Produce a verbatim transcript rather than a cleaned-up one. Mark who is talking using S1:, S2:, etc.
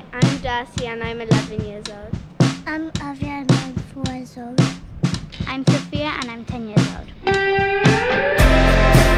S1: Hi, I'm Darcie and I'm eleven years old.
S2: I'm Arya and I'm four years old.
S3: I'm Sofia and I'm ten years old.